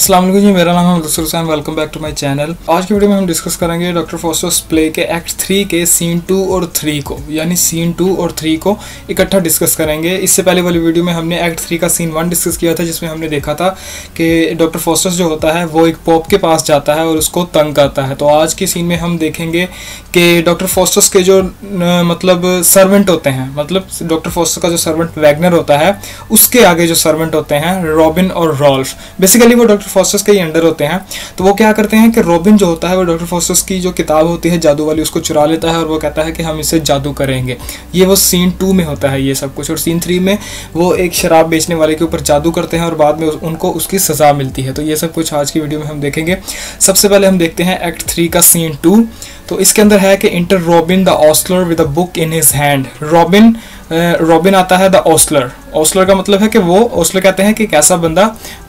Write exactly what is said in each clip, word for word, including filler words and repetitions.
अस्सलाम वालेकुम जी, मेरा नाम है Mudassir Hussain. Welcome back to my channel. आज की वीडियो में हम डिस्कस करेंगे डॉक्टर फॉस्टर्स प्ले के एक्ट थ्री के सीन टू और थ्री को, यानी सीन टू और थ्री को इकट्ठा डिस्कस करेंगे। इससे पहले वाली वीडियो में हमने एक्ट थ्री का सीन वन डिस्कस किया था, जिसमें हमने देखा था कि डॉक्टर फॉस्टर्स जो होता है वो एक पॉप के पास जाता है और उसको तंग करता है। तो आज के सीन में हम देखेंगे कि डॉक्टर फॉस्टर्स के जो न, मतलब सर्वेंट होते हैं, मतलब डॉक्टर फॉस्टर का जो सर्वेंट वैगनर होता है, उसके आगे जो सर्वेंट होते हैं रॉबिन और रॉल्फ, बेसिकली वो डॉक्टर फॉस्टर्स के ही अंडर होते हैं। तो वो क्या करते हैं कि रॉबिन जो होता है वो डॉक्टर फॉस्टर्स की जो किताब होती है जादू वाली, उसको चुरा लेता है और वो कहता है कि हम इसे जादू करेंगे। ये वो सीन टू में होता है ये सब कुछ। और सीन थ्री में वो एक शराब बेचने वाले के ऊपर जादू करते हैं और बाद में उनको उसकी सज़ा मिलती है। तो ये सब कुछ आज की वीडियो में हम देखेंगे। सबसे पहले हम देखते हैं एक्ट थ्री का सीन टू। तो इसके अंदर है कि enter Robin the ostler with a book in his hand. Robin Robin आता है द ऑस्लर। ऑस्लर का मतलब है कि वो, ऑस्लर कहते हैं कि एक ऐसा बंदा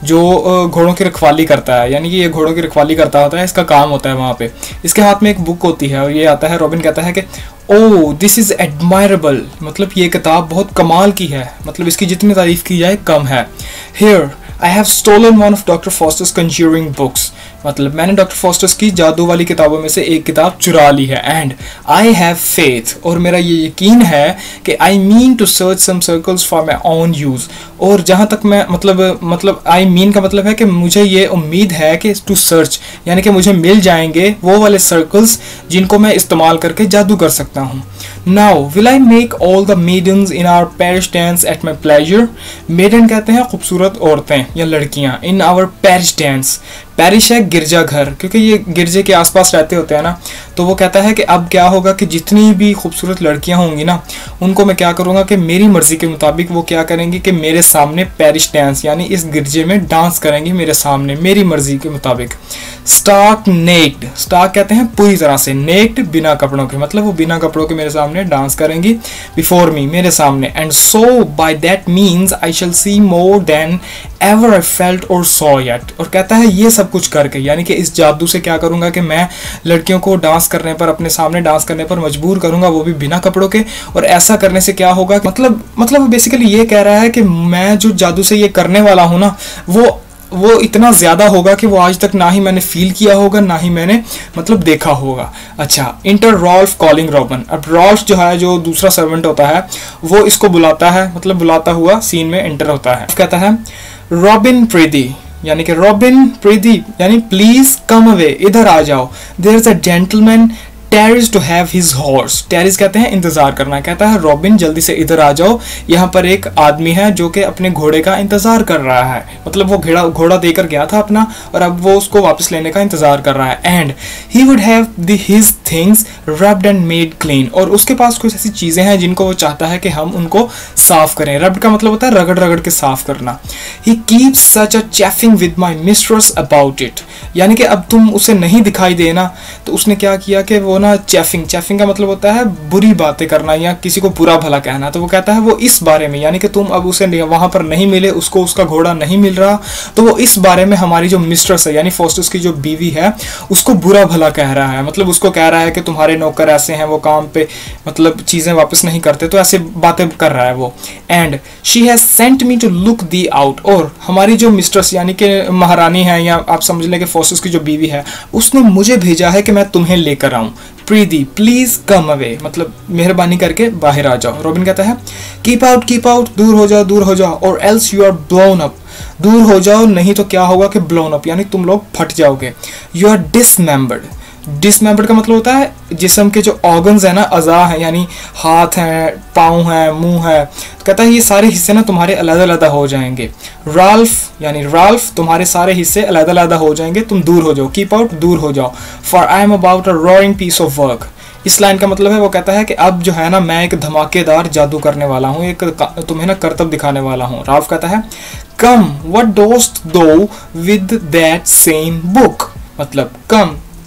जो घोड़ों की रखवाली करता है, यानी कि ये घोड़ों की रखवाली करता होता है, इसका काम होता है वहाँ पे। इसके हाथ में एक बुक होती है और ये आता है, रॉबिन कहता है कि ओह दिस इज़ एडमायरेबल, मतलब ये किताब बहुत कमाल की है, मतलब इसकी जितनी तारीफ की जाए कम है। Here I have stolen one of doctor Faustus conjuring books, मतलब मैंने डॉक्टर फॉस्टर्स की जादू वाली किताबों में से एक किताब चुरा ली है। एंड आई हैव फेथ, और मेरा ये यकीन है कि I mean to search some circles for my own use. और जहाँ तक मैं मतलब मतलब आई मीन का मतलब है कि मुझे ये उम्मीद है कि टू सर्च, यानी कि मुझे मिल जाएंगे वो वाले सर्कल्स जिनको मैं इस्तेमाल करके जादू कर सकता हूँ। Now will I make all the maidens in our parish dance at my pleasure. Maiden कहते हैं खूबसूरत औरतें या लड़कियाँ। In our parish dance, parish है गिरजा घर, क्योंकि ये गिरजे के आसपास रहते होते हैं ना। तो वो कहता है कि अब क्या होगा कि जितनी भी खूबसूरत लड़कियां होंगी ना, उनको मैं क्या करूँगा कि मेरी मर्जी के मुताबिक वो क्या करेंगी कि मेरे सामने पैरिश डांस, यानी इस गिरजे में डांस करेंगी मेरे सामने, मेरी मर्जी के मुताबिक। स्टार्क नेक्ड, स्टार्क कहते हैं पूरी तरह से, नेक्ड बिना कपड़ों के, मतलब वो बिना कपड़ों के मेरे सामने डांस करेंगी, बिफोर मी, मेरे सामने। And so by that means I shall see more than ever I felt or saw yet. और कहता है ये सब कुछ करके, यानी कि इस जादू से क्या करूंगा कि मैं लड़कियों को डांस करने पर, अपने सामने डांस करने पर मजबूर करूंगा, वो भी बिना कपड़ों के। और ऐसा करने से क्या होगा, मतलब मतलब बेसिकली ये कह रहा है कि मैं जो जादू से ये करने वाला हूं ना, वो वो इतना ज़्यादा होगा कि वो आज तक ना ही मैंने फील किया होगा, ना ही मैंने मतलब देखा होगा। अच्छा, इंटर रॉल्फ कॉलिंग रॉबिन। अब रॉल्फ जो है, जो दूसरा सर्वेंट होता है, वो इसको बुलाता है, मतलब बुलाता हुआ सीन में एंटर होता है। कहता है रॉबिन प्रीति, यानी कि रॉबिन प्रीति यानी प्लीज कम अवे, इधर आ जाओ। There is a gentleman tarries to have his horse. Tarries कहते हैं इंतजार करना। कहता है रॉबिन जल्दी से इधर आ जाओ, यहाँ पर एक आदमी है जो कि अपने घोड़े का इंतजार कर रहा है, मतलब वो घोड़ा घोड़ा देकर गया था अपना और अब वो उसको वापस लेने का इंतजार कर रहा है। And he would have the his things rubbed and made clean, और उसके पास कुछ ऐसी चीजें हैं जिनको वो चाहता है कि हम उनको साफ करें। रब्ड का मतलब होता है रगड़ रगड़ के साफ करना। He keeps such a chafing with my mistress about it, यानी कि अब तुम उसे नहीं दिखाई देना। तो उसने क्या किया कि वो ना चैफिंग, चैफिंग का मतलब होता है बुरी बातें करना या किसी को बुरा भला कहना। तो वो कहता है वो इस बारे में, यानी कि तुम अब उसे वहां पर नहीं मिले, उसको उसका घोड़ा नहीं मिल रहा, तो वो इस बारे में हमारी जो मिस्ट्रेस है, यानी फॉस्टर्स की जो बीवी है, उसको बुरा भला कह रहा है। मतलब उसको कह रहा है कि तुम्हारे नौकर ऐसे हैं, वो काम पे मतलब चीजें वापस नहीं करते, तो ऐसे बातें कर रहा है वो। And she has sent me to look thee out, और हमारी जो मिस्ट्रेस यानी कि महारानी है, या आप समझ लें कि फॉस्टर्स की जो बीवी है, उसने मुझे भेजा है कि मैं तुम्हें लेकर आऊं। प्रीति प्लीज कम अवे, मतलब मेहरबानी करके बाहर आ जाओ। रॉबिन कहता है कीप आउट कीप आउट, दूर हो जाओ दूर हो जाओ, और else you are blown up, दूर हो जाओ नहीं तो क्या होगा कि ब्लोन अप, यानी तुम लोग फट जाओगे। You are dismembered. डिसमेंबर्ड का मतलब होता है जिस्म के जो ऑर्गन्स है ना, अज़ा है, यानी हाथ हैं, पाँव हैं, मुंह है। तो कहता है ये सारे हिस्से ना तुम्हारे अलग अलग हो जाएंगे। राल्फ यानी राल्फ, तुम्हारे सारे हिस्से अलग अलग हो जाएंगे, तुम दूर हो जाओ। कीप आउट, दूर हो जाओ। For I am about a roaring piece of work. इस लाइन का मतलब है, वो कहता है कि अब जो है ना, मैं एक धमाकेदार जादू करने वाला हूँ, एक तुम्हें ना करतब दिखाने वाला हूँ। राल्फ कहता है कम व्हाट डोस्ट दो विद दैट सेम बुक, मतलब कम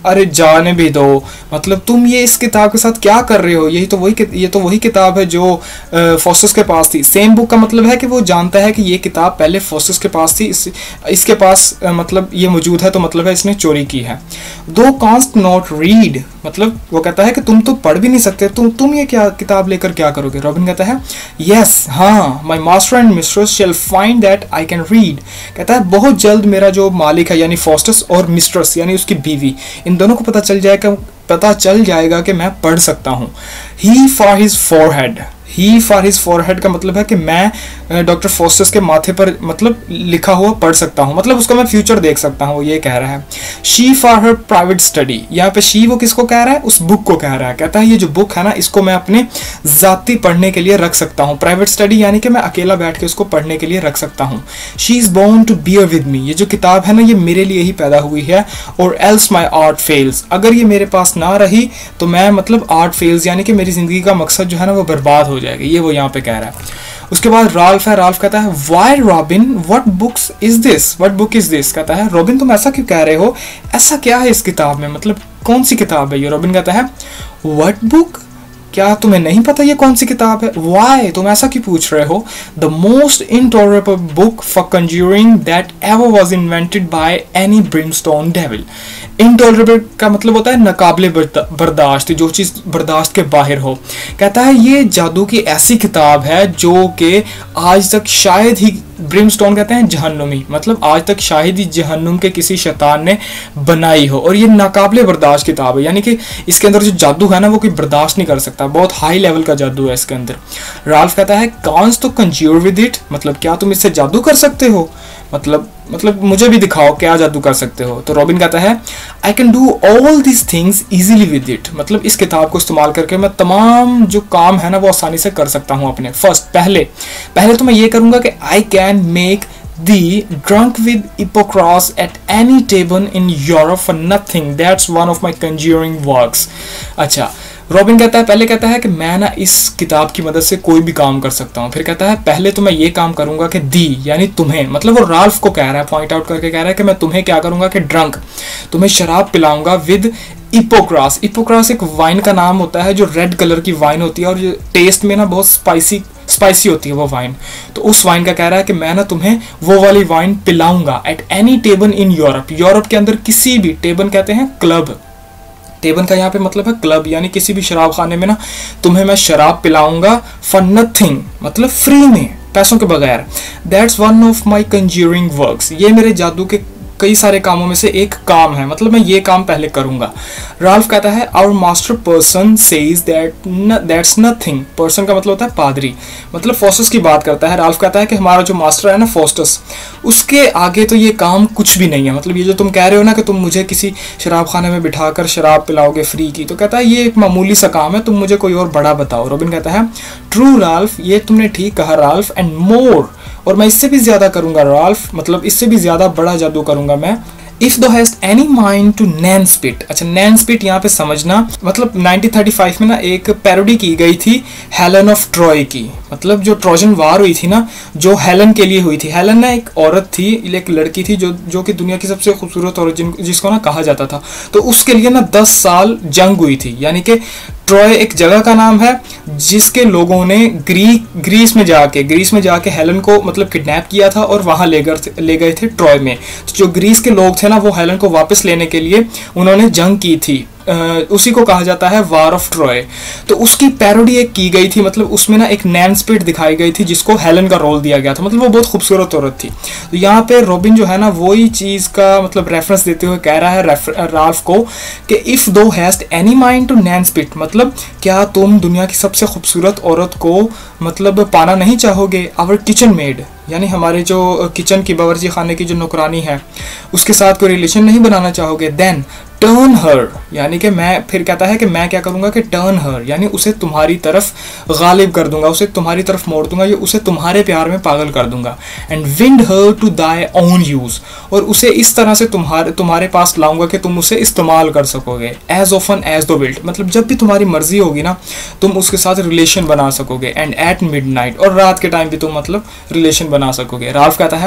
अरे जाने भी दो, मतलब तुम ये इस किताब के साथ क्या कर रहे हो, यही तो वही ये तो वही किताब है जो फॉस्टस के पास थी। सेम बुक का मतलब है कि वो जानता है कि ये किताब पहले फॉस्टस के पास थी, इस, इसके पास uh, मतलब ये मौजूद है, तो मतलब है इसने चोरी की है। दो कांस्ट नॉट रीड, मतलब वो कहता है कि तुम तो पढ़ भी नहीं सकते, तुम तुम ये क्या किताब लेकर क्या करोगे। रॉबिन कहता है यस, हाँ, my master and mistress shall find that I can read. कहता है बहुत जल्द मेरा जो मालिक है यानी फॉस्टस और मिस्ट्रेस यानी उसकी बीवी, इन दोनों को पता चल जाएगा पता चल जाएगा कि मैं पढ़ सकता हूँ। He for his forehead, he for his forehead का मतलब है कि मैं डॉक्टर फॉस्टस के माथे पर मतलब लिखा हुआ पढ़ सकता हूँ, मतलब उसका मैं फ्यूचर देख सकता हूँ, ये कह रहा है। She for her private study, यहाँ पे शी वो किसको कह रहा है, उस बुक को कह रहा है। कहता है ये जो बुक है ना, इसको मैं अपने जाती पढ़ने के लिए रख सकता हूँ। प्राइवेट स्टडी यानी कि मैं अकेला बैठ के उसको पढ़ने के लिए रख सकता हूँ। She is born to bear with me, ये जो किताब है ना ये मेरे लिए ही पैदा हुई है। और एल्स माई आर्ट फेल्स, अगर ये मेरे पास ना रही तो मैं मतलब आर्ट फेल्स यानी कि मेरी जिंदगी का मकसद जो है ना वो बर्बाद हो जाएगा, ये वो यहाँ पे कह रहा है। उसके बाद राल्फ है, राल्फ कहता है why Robin what books is this, what book is this. कहता है रॉबिन तुम ऐसा क्यों कह रहे हो, ऐसा क्या है इस किताब में, मतलब कौन सी किताब है ये। रॉबिन कहता है व्हाट बुक, क्या तुम्हें नहीं पता ये कौन सी किताब है। वाई, तुम ऐसा क्यों पूछ रहे हो। The most intolerable book for conjuring that ever was invented by any brimstone devil. Intolerable का मतलब होता है नाकाबिले बर्दाश्त, जो चीज़ बर्दाश्त के बाहर हो। कहता है ये जादू की ऐसी किताब है जो कि आज तक शायद ही, ब्रिमस्टोन कहते हैं जहन्नुमी, मतलब आज तक शायद ही जहन्नुम के किसी शैतान ने बनाई हो, और ये नाकाबिले बर्दाश्त किताब है, यानी कि इसके अंदर जो जादू है ना वो कोई बर्दाश्त नहीं कर सकता, बहुत हाई लेवल का जादू है इसके अंदर। राल्फ कहता है कांस तो कंज्यूर विद इट, मतलब क्या तुम इससे जादू कर सकते हो, मतलब मतलब मुझे भी दिखाओ क्या जादू कर सकते हो। तो रॉबिन कहता है I can do all this things easily with it, मतलब इस किताब को इस्तेमाल करके मैं तमाम जो काम है ना वो आसानी से कर सकता हूँ अपने। फर्स्ट पहले पहले तो मैं ये करूँगा कि I can make the drunk with Hippocrates at any table in Europe for nothing. That's one of my conjuring works. अच्छा, रॉबिन कहता है पहले कहता है कि मैं ना इस किताब की मदद से कोई भी काम कर सकता हूँ। फिर कहता है पहले तो मैं ये काम करूंगा कि दी यानी तुम्हें, मतलब वो राल्फ को कह रहा है, पॉइंट आउट करके कह रहा है कि मैं तुम्हें क्या करूंगा कि ड्रंक, तुम्हें शराब पिलाऊंगा विद इपोक्रास। इपोक्रास एक वाइन का नाम होता है जो रेड कलर की वाइन होती है और ये टेस्ट में ना बहुत स्पाइसी स्पाइसी होती है वो वाइन। तो उस वाइन का कह रहा है कि मैं ना तुम्हें वो वाली वाइन पिलाऊंगा at any table in Europe. Europe के अंदर किसी भी, टेबल कहते हैं क्लब, टेबल का यहाँ पे मतलब है क्लब, यानी किसी भी शराब खाने में ना तुम्हें मैं शराब पिलाऊंगा फॉर नथिंग, मतलब फ्री में, पैसों के बगैर। That's one of my conjuring works, ये मेरे जादू के कई सारे कामों में से एक काम है, मतलब मैं ये काम पहले करूंगा। राल्फ कहता है our master parson says that that's nothing. Parson का मतलब होता है पादरी, मतलब फोस्टस की बात करता है। राल्फ कहता है कि हमारा जो मास्टर है ना फोस्टस, उसके आगे तो ये काम कुछ भी नहीं है, मतलब ये जो तुम कह रहे हो ना कि तुम मुझे किसी शराब खाने में बिठाकर शराब पिलाओगे फ्री की, तो कहता है ये एक मामूली सा काम है, तुम मुझे कोई और बड़ा बताओ। रॉबिन कहता है ट्रू राल्फ, ये तुमने ठीक कहा राल्फ, एंड मोर, और मैं इससे भी ज्यादा करूंगा राल्फ, मतलब इससे भी ज्यादा बड़ा जादू करूंगा मैं। If thou hast any mind to Nan Spit. अच्छा, नैन स्पिट यहाँ पे समझना, मतलब नाइनटीन थर्टी फाइव में ना एक पैरोडी की गई थी हेलन ऑफ ट्रॉय की, मतलब जो ट्रोजन वार हुई थी ना, जो हेलन के लिए हुई थी। हेलन ना एक औरत थी, एक लड़की थी जो जो कि दुनिया की सबसे खूबसूरत औरत जिन जिसको ना कहा जाता था, तो उसके लिए ना दस साल जंग हुई थी। यानी कि ट्रॉय एक जगह का नाम है जिसके लोगों ने ग्री ग्रीस में जाके ग्रीस में जाके हेलन को मतलब किडनैप किया था और वहां ले गए ले गए थे ट्रॉय में। तो जो ग्रीस के लोग थे ना वो हेलन को वापस लेने के लिए उन्होंने जंग की थी, आ, उसी को कहा जाता है वार ऑफ ट्रॉय। तो उसकी पैरोडी एक की गई थी, मतलब उसमें ना एक नैन स्पिट दिखाई गई थी जिसको हेलन का रोल दिया गया था, मतलब वो बहुत खूबसूरत औरत थी। तो यहाँ पे रॉबिन जो है ना वही चीज का मतलब रेफरेंस देते हुए कह रहा है राल्फ को कि if thou hast any mind to Nan Spit, मतलब क्या तुम दुनिया की सबसे खूबसूरत औरत को मतलब पाना नहीं चाहोगे, आवर किचन मेड, यानी हमारे जो किचन की बावर्ची खाने की जो नौकरानी है उसके साथ कोई रिलेशन नहीं बनाना चाहोगे, देन टर्न हर, यानी कि मैं फिर कहता है कि मैं क्या करूंगा कि टर्न हर, यानी उसे तुम्हारी तरफ गालिब कर दूंगा, उसे तुम्हारी तरफ मोड़ दूंगा, या उसे तुम्हारे प्यार में पागल कर दूंगा। And wind her to thy own use, और उसे इस तरह से तुम्हारे तुम्हारे पास लाऊंगा कि तुम उसे इस्तेमाल कर सकोगे as often as thou wilt, मतलब जब भी तुम्हारी मर्जी होगी ना तुम उसके साथ रिलेशन बना सकोगे। एंड एट मिड नाइट, और रात के टाइम भी तुम मतलब रिलेशन बना सकोगे। राल्फ कहता है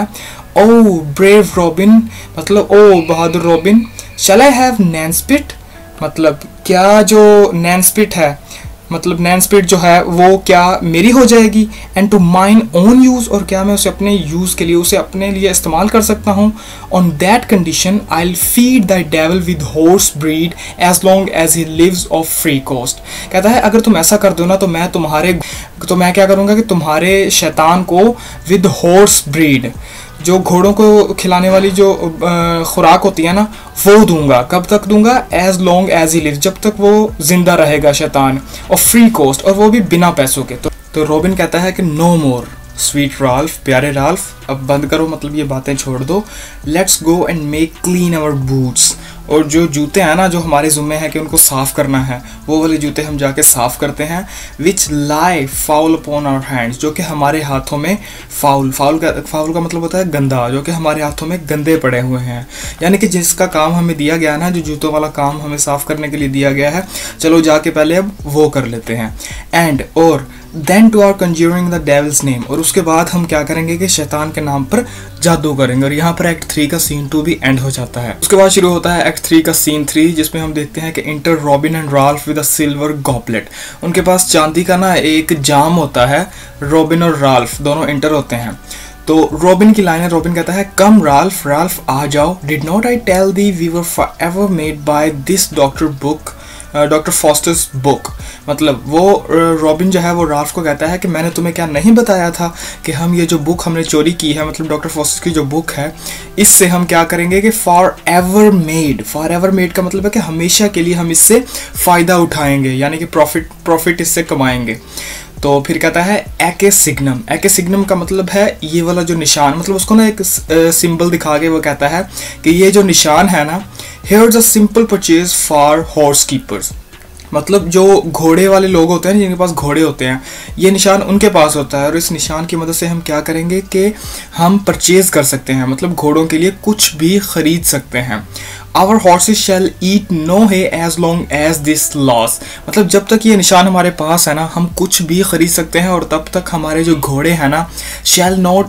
ओ ब्रेव रॉबिन, मतलब ओ बहादुर रॉबिन। शैल आई हैव नैनस्पिट, मतलब क्या जो नैनस्पिट है, मतलब नैनस्पिट जो है वो क्या मेरी हो जाएगी। And to mine own use, और क्या मैं उसे अपने यूज़ के लिए, उसे अपने लिए इस्तेमाल कर सकता हूँ। On that condition I will feed the devil with horse bread as long as he lives of free cost. कहता है अगर तुम ऐसा कर दो ना तो मैं तुम्हारे तो मैं क्या करूँगा कि तुम्हारे शैतान को विद हॉर्स ब्रीड, जो घोड़ों को खिलाने वाली जो खुराक होती है ना, वो दूंगा। कब तक दूंगा? As long as he live, जब तक वो जिंदा रहेगा शैतान, और फ्री कॉस्ट, और वो भी बिना पैसों के। तो, तो रॉबिन कहता है कि नो मोर स्वीट राल्फ, प्यारे राल्फ, अब बंद करो, मतलब ये बातें छोड़ दो। Let's go and make clean our boots, और जो जूते हैं ना जो हमारे ज़िम्मे हैं कि उनको साफ़ करना है, वो वाले जूते हम जाके साफ़ करते हैं। Which lie foul upon our hands, जो कि हमारे हाथों में फाउल फाउल का फाउल का मतलब होता है गंदा, जो कि हमारे हाथों में गंदे पड़े हुए हैं। यानी कि जिसका काम हमें दिया गया ना, जो जूतों वाला काम हमें साफ़ करने के लिए दिया गया है, चलो जाके पहले अब वो कर लेते हैं। एंड और then to our conjuring the devil's name, और उसके बाद हम क्या करेंगे कि शैतान के नाम पर जादू करेंगे। और यहाँ पर एक्ट थ्री का सीन टू भी एंड हो जाता है। उसके बाद शुरू होता है एक्ट थ्री का सीन थ्री, जिसमें हम देखते हैं कि enter Robin and Ralph with a silver goblet. उनके पास चांदी का ना एक जाम होता है, रॉबिन और राल्फ दोनों इंटर होते हैं। तो रॉबिन की लाइन है, रॉबिन कहता है कम राल्फ, राल्फ आ जाओ। Did not I tell thee we were forever made by this doctor book, doctor Faustus's book. मतलब वो रॉबिन जो है वो राल्फ को कहता है कि मैंने तुम्हें क्या नहीं बताया था कि हम ये जो बुक हमने चोरी की है, मतलब डॉक्टर फॉस्टर्स की जो बुक है, इससे हम क्या करेंगे कि for ever made, for ever made का मतलब है कि हमेशा के लिए हम इससे फ़ायदा उठाएंगे, यानी कि प्रॉफिट प्रॉफिट इससे कमाएंगे। तो फिर कहता है एके सिग्नम, एके सिग्नम का मतलब है ये वाला जो निशान, मतलब उसको ना एक सिंबल दिखा के वो कहता है कि ये जो निशान है ना, here's a simple purchase for horse keepers, मतलब जो घोड़े वाले लोग होते हैं जिनके पास घोड़े होते हैं, ये निशान उनके पास होता है, और इस निशान की मदद से हम क्या करेंगे कि हम परचेज कर सकते हैं, मतलब घोड़ों के लिए कुछ भी खरीद सकते हैं। Our horses shall eat no hay as long as this lasts, मतलब जब तक ये निशान हमारे पास है ना, हम कुछ भी खरीद सकते हैं, और तब तक हमारे जो घोड़े हैं ना, shall not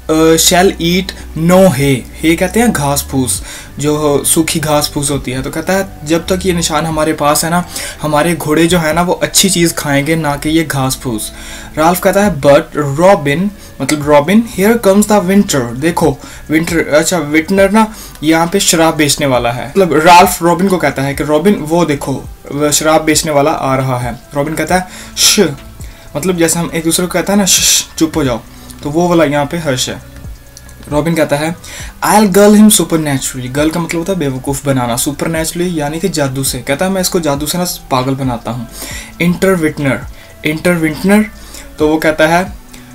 shell eat no है, हे कहते हैं घास फूस, जो सूखी घास फूस होती है। तो कहता है जब तक ये निशान हमारे पास है ना, हमारे घोड़े जो है ना वो अच्छी चीज़ खाएंगे, ना कि ये घास फूस। राल्फ कहता है बट रॉबिन, मतलब Robin, here comes the vintner, देखो विंटर, अच्छा विंटर ना यहाँ पे शराब बेचने वाला है। मतलब राल्फ रॉबिन को कहता है कि रॉबिन वो देखो शराब बेचने वाला आ रहा है। रॉबिन कहता है श, मतलब जैसे हम एक दूसरे को कहता है ना श, चुप हो जाओ, तो वो वाला यहाँ पे हर्ष है। रॉबिन कहता है I will gull him supernaturally, gull का मतलब होता है बेवकूफ़ बनाना, सुपर नेचुरली यानी कि जादू से। कहता है मैं इसको जादू से ना पागल बनाता हूँ। इंटर विटनर, इंटर विंटनर, तो वो कहता है,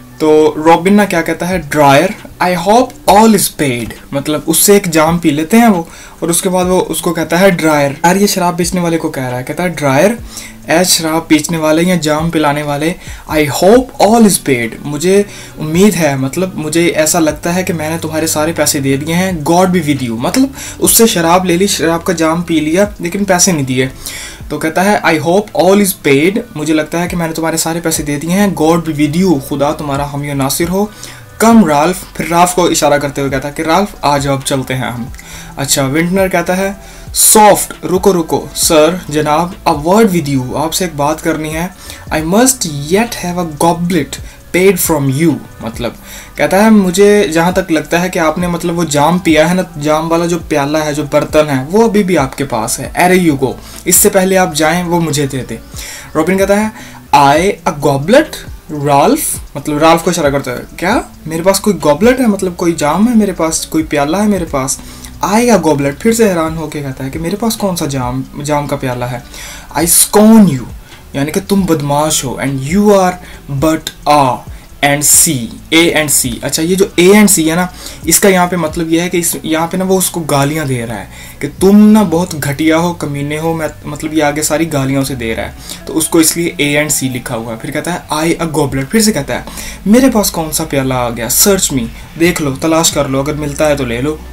तो रॉबिन ना क्या कहता है drawer, I hope all is paid, मतलब उससे एक जाम पी लेते हैं वो, और उसके बाद वो उसको कहता है ड्रायर। यार ये शराब बेचने वाले को कह रहा है, कहता है ड्रायर एज शराब बेचने वाले या जाम पिलाने वाले, I hope all is paid, मुझे उम्मीद है, मतलब मुझे ऐसा लगता है कि मैंने तुम्हारे सारे पैसे दे दिए हैं, गॉड बी विद यू, मतलब उससे शराब ले ली, शराब का जाम पी लिया लेकिन पैसे नहीं दिए। तो कहता है I hope all is paid, मुझे लगता है कि मैंने तुम्हारे सारे पैसे दे दिए हैं, गॉड बी विद यू, खुदा तुम्हारा हम या नासिर हो। कम राल्फ, फिर राल्फ को इशारा करते हुए कहता है कि राल्फ आ जाओ अब चलते हैं हम। अच्छा विंटनर कहता है सॉफ्ट, रुको रुको सर जनाब, अ वर्ड विद यू, आपसे एक बात करनी है। I must yet have a goblet paid from you, मतलब कहता है मुझे जहाँ तक लगता है कि आपने मतलब वो जाम पिया है ना, जाम वाला जो प्याला है, जो बर्तन है, वो अभी भी आपके पास है, एरे यू गो, इससे पहले आप जाएं वो मुझे दे दे। रॉबिन कहता है आई अ गॉबलेट, राल्फ, मतलब राल्फ को इशारा करता है, क्या मेरे पास कोई गॉबलेट है, मतलब कोई जाम है मेरे पास, कोई प्याला है मेरे पास। आई अ गॉबलेट, फिर से हैरान होके कहता है कि मेरे पास कौन सा जाम जाम का प्याला है। आई स्कॉन यू, यानी कि तुम बदमाश हो, and you are but a and C, A and C. अच्छा ये जो ए एंड सी है ना, इसका यहाँ पे मतलब ये है कि इस यहाँ पे ना वो उसको गालियाँ दे रहा है कि तुम ना बहुत घटिया हो, कमीने हो, मैं मतलब ये आगे सारी गालियाँ उसे दे रहा है, तो उसको इसलिए ए एंड सी लिखा हुआ है। फिर कहता है आई अ गॉबलेट, फिर से कहता है मेरे पास कौन सा प्याला आ गया, सर्च मी, देख लो, तलाश कर लो, अगर मिलता है तो ले लो।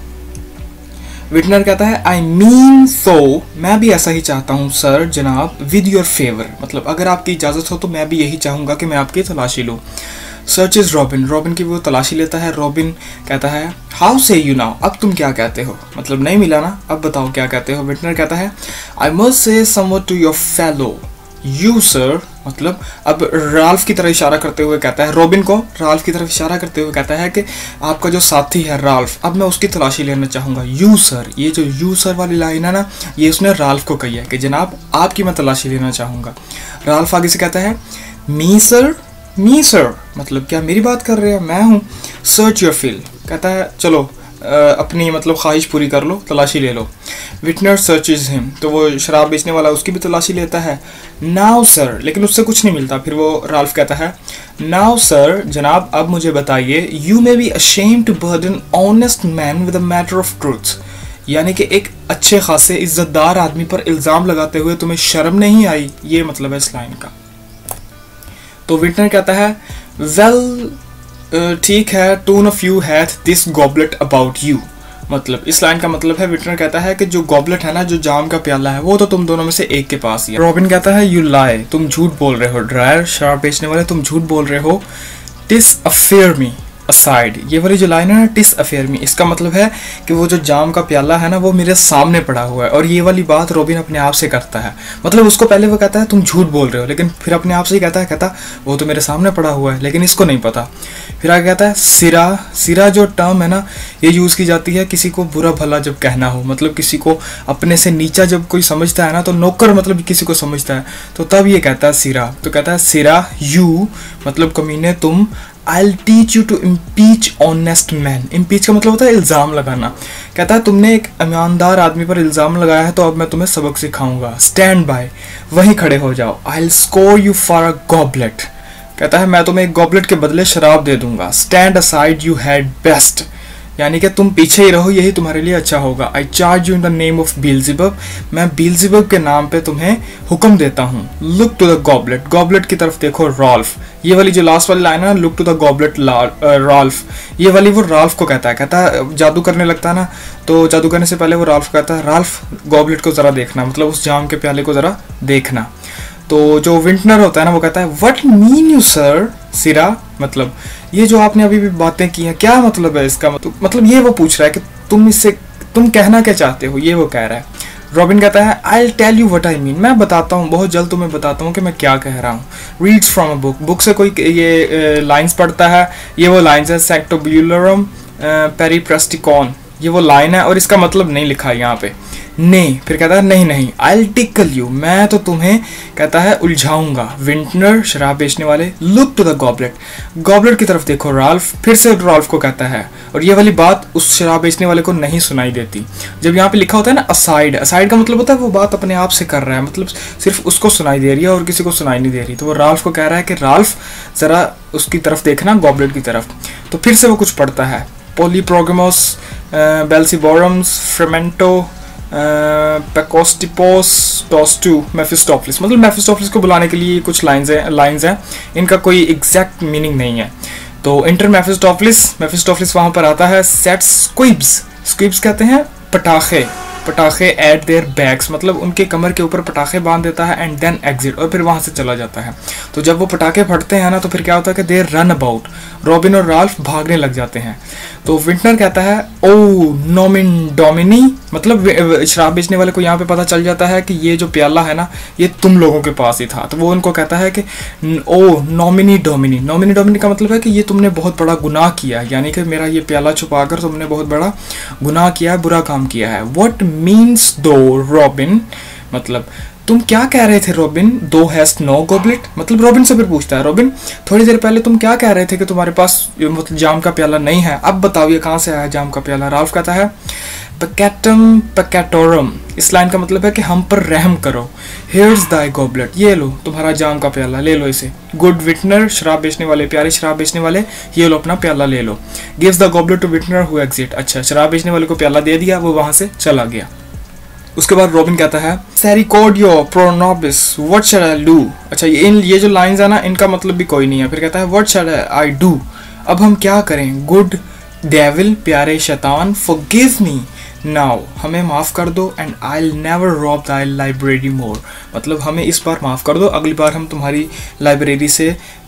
विटनर कहता है आई मीन सो, मैं भी ऐसा ही चाहता हूँ सर जनाब, विद योर फेवर, मतलब अगर आपकी इजाज़त हो तो मैं भी यही चाहूँगा कि मैं आपकी तलाशी लूँ। सर्चेज रॉबिन, रॉबिन की वो तलाशी लेता है। रॉबिन कहता है हाउ से यू नाउ, अब तुम क्या कहते हो, मतलब नहीं मिला ना, अब बताओ क्या कहते हो। विंटनर कहता है I must say somewhat to your fellow you sir, मतलब अब राल्फ की तरफ इशारा करते हुए कहता है, रॉबिन को राल्फ की तरफ इशारा करते हुए कहता है कि आपका जो साथी है राल्फ, अब मैं उसकी तलाशी लेना चाहूँगा। यू सर, ये जो यू सर वाली लाइन है ना, ये उसने राल्फ को कही है कि जनाब आपकी मैं तलाशी लेना चाहूँगा। राल्फ आगे से कहता है मी सर, मी सर मतलब क्या मेरी बात कर रहे हैं, मैं हूँ। सर्च योर फील, कहता है चलो आ, अपनी मतलब ख्वाहिश पूरी कर लो, तलाशी ले लो। विटनर सर्चेज हिम, तो वो शराब बेचने वाला उसकी भी तलाशी लेता है। नाउ सर, लेकिन उससे कुछ नहीं मिलता। फिर वो राल्फ कहता है नाउ सर, जनाब अब मुझे बताइए, you may be ashamed to burden honest man with a matter of truth, यानी कि एक अच्छे खासे इज्जतदार आदमी पर इल्ज़ाम लगाते हुए तुम्हें शर्म नहीं आई, ये मतलब है इस लाइन का। तो विटनर कहता है वेल ठीक है, tone of you hath this goblet about you, मतलब इस लाइन का मतलब है, विटनर कहता है कि जो गॉबलेट है ना, जो जाम का प्याला है, वो तो तुम दोनों में से एक के पास ही है। रॉबिन कहता है यू लाई, तुम झूठ बोल रहे हो। ड्रायर, शराब बेचने वाले, तुम झूठ बोल रहे हो। टिस अफेयर मी असाइड, ये वाली जो लाइन है ना, टिस अफेयर मी, इसका मतलब है कि वो जो जाम का प्याला है ना, वो मेरे सामने पड़ा हुआ है। और ये वाली बात रॉबिन अपने आप से करता है, मतलब उसको पहले वो कहता है तुम झूठ बोल रहे हो, लेकिन फिर अपने आप से ही कहता है कहता वो तो मेरे सामने पड़ा हुआ है, लेकिन इसको नहीं पता। फिर आगे कहता है सिरा, सिरा जो टर्म है ना, ये यूज़ की जाती है किसी को बुरा भला जब कहना हो, मतलब किसी को अपने से नीचा जब कोई समझता है ना, तो नौकर मतलब किसी को समझता है, तो तब ये कहता है सिरा। तो कहता है सिरा यू, मतलब कमीने तुम, I'll teach you to impeach honest men, impeach का मतलब होता है इल्ज़ाम लगाना। कहता है तुमने एक ईमानदार आदमी पर इल्ज़ाम लगाया है, तो अब मैं तुम्हें सबक सिखाऊंगा। Stand by, वहीं खड़े हो जाओ। I'll score you for a goblet, कहता है मैं तुम्हें एक गॉबलेट के बदले शराब दे दूंगा। Stand aside, you had best, यानी कि तुम पीछे ही रहो, यही तुम्हारे लिए अच्छा होगा। I charge you in the name of Beelzebub, मैं बीलज़ेबब के नाम पे तुम्हें हुक्म देता हूँ। Look to the goblet, goblet की तरफ देखो राल्फ, ये वाली जो लास्ट वाली लाइन है, look to the goblet Ralph, ये वाली वो राल्फ को कहता है। कहता है जादू करने लगता है ना, तो जादू करने से पहले वो राल्फ कहता है राल्फ गॉबलेट को ज़रा देखना, मतलब उस जाम के प्याले को ज़रा देखना। तो जो विंटनर होता है ना, वो कहता है व्हाट मीन यू सर, सिरा मतलब ये जो आपने अभी भी बातें की हैं, क्या मतलब है इसका, मतलब ये वो पूछ रहा है कि तुम इससे तुम कहना क्या चाहते हो, ये वो कह रहा है। रॉबिन कहता है I will tell you what I mean, मैं बताता हूँ, बहुत जल्द तुम्हें बताता हूँ कि मैं क्या कह रहा हूँ। Reads from a book, book से कोई ये लाइन्स पढ़ता है, ये वो लाइन्स है। सेक्टोब्यूलरम पेरिप्रेस्टिकॉन, ये वो लाइन है, और इसका मतलब नहीं लिखा है यहाँ पे। नहीं, फिर कहता है नहीं नहीं, आई विल टिकल यू, मैं तो तुम्हें कहता है उलझाऊंगा। विंटनर, शराब बेचने वाले, look to the goblet, goblet की तरफ देखो राल्फ, फिर से राल्फ को कहता है, और ये वाली बात उस शराब बेचने वाले को नहीं सुनाई देती। जब यहाँ पे लिखा होता है ना असाइड, असाइड का मतलब होता है वो बात अपने आप से कर रहा है, मतलब सिर्फ उसको सुनाई दे रही है और किसी को सुनाई नहीं दे रही। तो वो राल्फ को कह रहा है कि राल्फ ज़रा उसकी तरफ देखना, गॉबलेट की तरफ। तो फिर से वो कुछ पढ़ता है, पोलीप्रोगमोस, बेल्सिबोरम्स, फ्रेमेंटो, पेकोस्टिपोस, टॉस्टू, मेफिस्टोफलिस, मतलब मेफिस्टोफलिस को बुलाने के लिए कुछ लाइन्स हैं लाइन्स हैं इनका कोई एग्जैक्ट मीनिंग नहीं है। तो इंटर मेफिस्टोफलिस, मेफिस्टोफलिस वहाँ पर आता है। सेट स्क्विब्स, स्क्विब्स कहते हैं पटाखे, पटाखे एट देयर बैग्स, मतलब उनके कमर के ऊपर पटाखे बांध देता है। एंड देन एग्जिट, और फिर वहाँ से चला जाता है। तो जब वो पटाखे फटते हैं ना, तो फिर क्या होता है कि देर रन अबाउट, रॉबिन और राल्फ भागने लग जाते हैं। तो विंटनर कहता है ओ नोमिन डोमिनी, मतलब शराब बेचने वाले को यहाँ पे पता चल जाता है कि ये जो प्याला है ना, ये तुम लोगों के पास ही था। तो वो उनको कहता है कि ओ नोमिनी डोमिनी, नोमिनी डोमिनी का मतलब है कि ये तुमने बहुत बड़ा गुनाह किया है, यानी कि मेरा ये प्याला छुपाकर तुमने बहुत बड़ा गुनाह किया है, बुरा काम किया है। व्हाट मीन्स दो रॉबिन, मतलब तुम क्या कह रहे थे रॉबिन, दो हैस्ट नो गॉबलेट, मतलब रॉबिन से फिर पूछता है रॉबिन थोड़ी देर पहले तुम क्या कह रहे थे कि तुम्हारे पास मतलब जाम का प्याला नहीं है, अब बताओ ये कहाँ से आया जाम का प्याला। राल्फ कहता है पेकेटम पेकेटोरम, इस लाइन का मतलब है कि हम पर रहम करो। हियर्स दाई गॉबलेट, ये लो तुम्हारा जाम का प्याला, ले लो इसे। गुड विटनर, शराब बेचने वाले, प्यारे शराब बेचने वाले, ये लो अपना प्याला ले लो। Gives the goblet to vintner who exit, अच्छा शराब बेचने वाले को प्याला दे दिया, वो वहां से चला गया। उसके बाद रॉबिन कहता है सेरिकोडियो प्रोनोबिस व्हाट शैल आई डू, अच्छा ये इन ये जो लाइंस है ना, इनका मतलब भी कोई नहीं है। फिर कहता है व्हाट शैल आई डू, अब हम क्या करें। गुड डेविल, प्यारे शैतान, फॉरगिव मी नाउ, हमें माफ़ कर दो। And I will never rob thy library more, मतलब हमें इस बार माफ़ कर दो, अगली बार हम तुम्हारी लाइब्रेरी से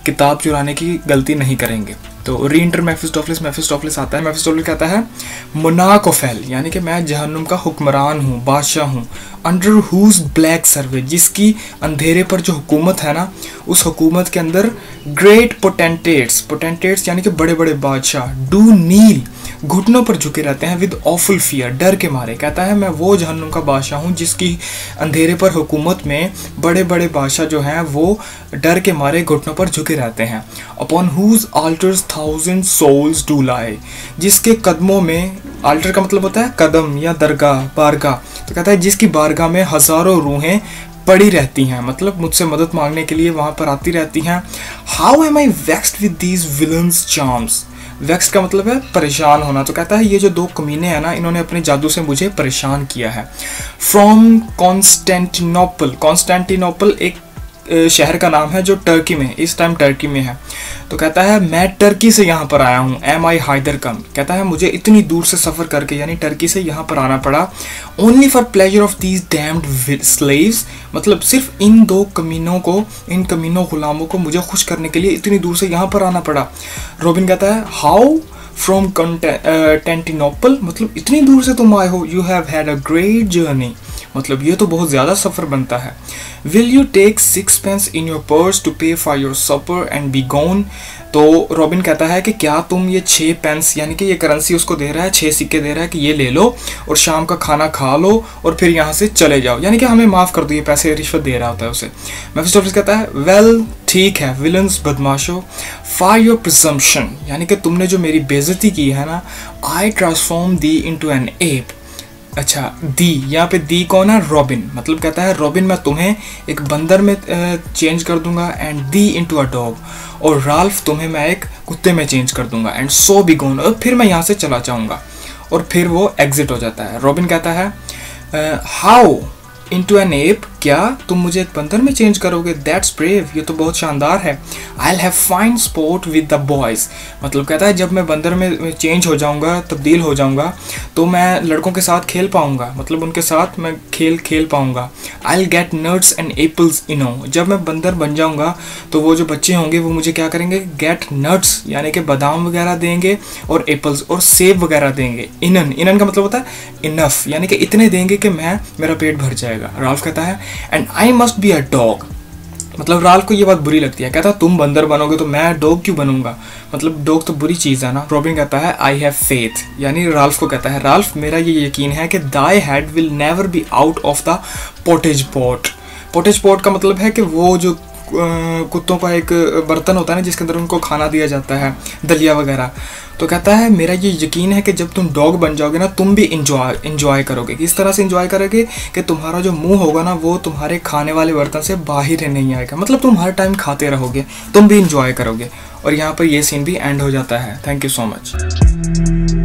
किताब चुराने की गलती नहीं करेंगे। तो री इंटर मेफिस्टोफेलिस, मेफिस्टोफेलिस आता है, मेफिस्टोफेलिस कहता है मोनाकोफेल, यानी कि मैं जहन्नुम का हुक्मरान हूँ, बादशाह हूँ, अंडर हुज ब्लैक सर्वे, जिसकी अंधेरे पर जो हुकूमत है ना, उस हुकूमत के अंदर ग्रेट पोटेंटेट्स, पोटेंटेट्स यानी कि बड़े बड़े बादशाह, डू नील, घुटनों पर झुके रहते हैं, विद ऑफुल फियर, डर के मारे। कहता है मैं वो जहन्नुम का बादशाह हूँ जिसकी अंधेरे पर हुकूमत में बड़े बड़े बादशाह जो हैं वो डर के मारे घुटनों पर झुके रहते हैं। Upon whose altars thousand souls do lie, जिसके कदमों में, आल्टर का मतलब होता है कदम या दरगाह, बारगाह, तो कहता है जिसकी बारगाह में हजारों रूहें पड़ी रहती हैं, मतलब मुझसे मदद मांगने के लिए वहाँ पर आती रहती हैं। How am I vexed with these villains' charms, vex का मतलब है परेशान होना। तो कहता है ये जो दो कमीने हैं ना, इन्होंने अपने जादू से मुझे परेशान किया है। फ्रॉम कॉन्स्टेंटिनोपल, कॉन्स्टेंटिनोपल एक शहर का नाम है जो टर्की में, इस टाइम टर्की में है। तो कहता है मैं टर्की से यहाँ पर आया हूँ, एम आई हाइदर कम, कहता है मुझे इतनी दूर से सफ़र करके यानी टर्की से यहाँ पर आना पड़ा। Only for pleasure of these damned slaves, मतलब सिर्फ इन दो कमीनों को, इन कमीनों गुलामों को मुझे खुश करने के लिए इतनी दूर से यहाँ पर आना पड़ा। रॉबिन कहता है हाउ फ्रॉम कॉन्स्टेंटिनोपल, मतलब इतनी दूर से तुम आए हो, you have had a great journey, मतलब ये तो बहुत ज़्यादा सफ़र बनता है। Will you take six pence in your purse to pay for your supper and be gone, तो रॉबिन कहता है कि क्या तुम ये छः पेंस, यानी कि ये करेंसी उसको दे रहा है, छः सिक्के दे रहा है कि ये ले लो और शाम का खाना खा लो और फिर यहाँ से चले जाओ, यानी कि हमें माफ़ कर दो, ये पैसे रिश्वत दे रहा होता है उसे। मेफिस्टोफेलिस कहता है वेल ठीक है विलन्स बदमाशो, फॉर योर प्रिजम्पशन, यानी कि तुमने जो मेरी बेइज्जती की है ना, I transform thee into an ape. अच्छा दी, यहाँ पे दी कौन है, रॉबिन, मतलब कहता है रॉबिन मैं तुम्हें एक बंदर में चेंज कर दूंगा, and thee into a dog, और राल्फ तुम्हें मैं एक कुत्ते में चेंज कर दूंगा, एंड सो बी गोन, और फिर मैं यहाँ से चला जाऊँगा, और फिर वो एग्जिट हो जाता है। रॉबिन कहता है हाउ इनटू एन एप, क्या तुम मुझे एक बंदर में चेंज करोगे, दैट्स ब्रेव, ये तो बहुत शानदार है। I have fine sport with the boys, मतलब कहता है जब मैं बंदर में चेंज हो जाऊंगा, तब्दील हो जाऊंगा, तो मैं लड़कों के साथ खेल पाऊंगा, मतलब उनके साथ मैं खेल खेल पाऊंगा। I will get nuts and apples enow, जब मैं बंदर बन जाऊंगा तो वो जो बच्चे होंगे वो मुझे क्या करेंगे, गेट नट्स यानी कि बादाम वगैरह देंगे, और एप्पल्स और सेब वगैरह देंगे। इनन, इनन का मतलब होता है इनफ, यानी कि इतने देंगे कि मैं, मेरा पेट भर जाएगा। राल्फ कहता है and I must be a dog, मतलब राल्फ को ये बात बुरी लगती है, कहता तुम बंदर बनोगे तो मैं डॉग क्यों बनूंगा, मतलब डॉग तो बुरी चीज़ है ना। रॉबिन कहता है आई हैव फेथ, यानी राल्फ को कहता है राल्फ मेरा ये यकीन है कि thy head will never be out of the pottage pot. Pottage pot का मतलब है कि वो जो कुत्तों का एक बर्तन होता है ना जिसके अंदर उनको खाना दिया जाता है, दलिया वगैरह। तो कहता है मेरा ये यकीन है कि जब तुम डॉग बन जाओगे ना, तुम भी इंजॉय इंजॉय करोगे। किस तरह से इंजॉय करोगे कि तुम्हारा जो मुंह होगा ना वो तुम्हारे खाने वाले बर्तन से बाहर नहीं आएगा, मतलब तुम हर टाइम खाते रहोगे, तुम भी इंजॉय करोगे। और यहाँ पर ये सीन भी एंड हो जाता है। Thank you so much.